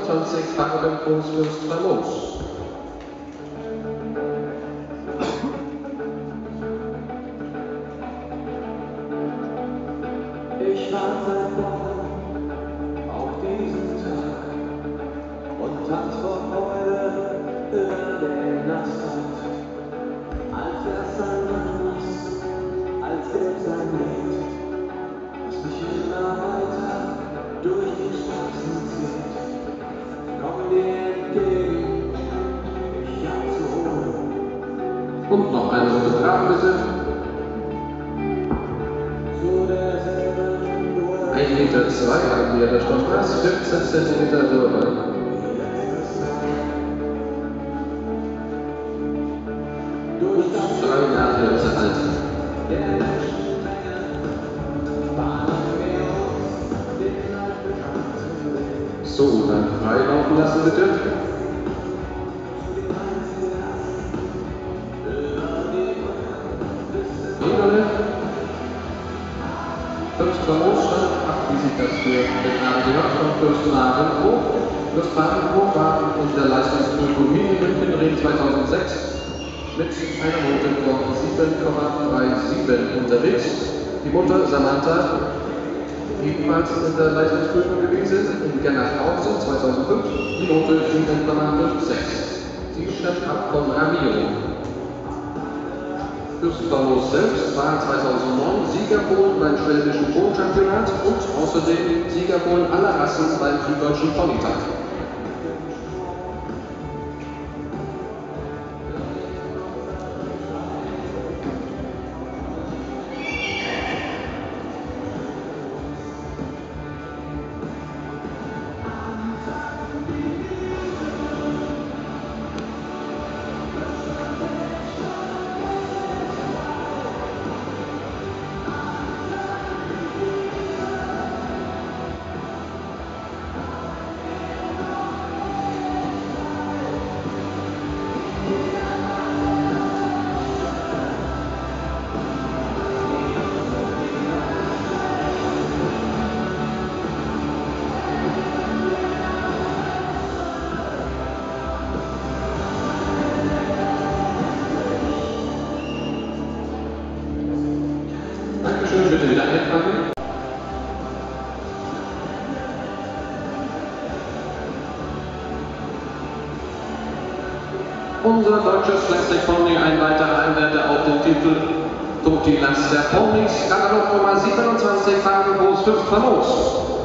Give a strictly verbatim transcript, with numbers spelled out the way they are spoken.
fünfundzwanzig Fahrten Großfürst Famos. Ich warte seit Wochen auf diesen Tag und tanz vor Freude über den Asphalt. Als wär's ein Anlass, als gäb's ein Lied, das mich immer weiter durch die Straßen zieht. Komm dir entgegen, ich hab zu holen. Und noch eine Runde Fragen bitte. Zu derselben ein Meter zwei haben wir, da stand das, fünfzehn Zentimeter Röhre. Drei Jahre ist er alt. So, dann freilaufen lassen bitte. Fürst Famos stand ab, wie sich das für den Namen gehört, von Fürst Marenbruch. Fürst Marenbruch war in der Leistungsprüfung München zweitausendsechs mit einer Note von sieben Komma siebenunddreißig unterwegs. Die Mutter Samantha, ebenfalls in der Leistungsprüfung gewesen, in Gennerhausen zweitausendfünf, die Note sieben Komma sechsundfünfzig. Sie stammt ab von Ramiro. Fürst Famos selbst war zweitausendneun Siegerpolen beim Schwäbischen Polenchampionat und außerdem Siegerpolen aller Rassen beim Süddeutschen Ponytag. Dankeschön, bitte wieder einpacken. Unser deutsches Plastic Pony, ein weiterer Einwärter auf den Titel Totilas der Ponys, Katalog Nummer siebenundzwanzig, Fahren Großfürst Famos.